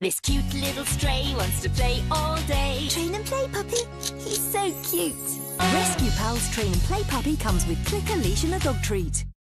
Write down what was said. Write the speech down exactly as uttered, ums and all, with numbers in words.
This cute little stray wants to play all day. Train and play puppy, he's so cute. Rescue Pals Train and Play Puppy comes with Clicker Leash and a dog treat.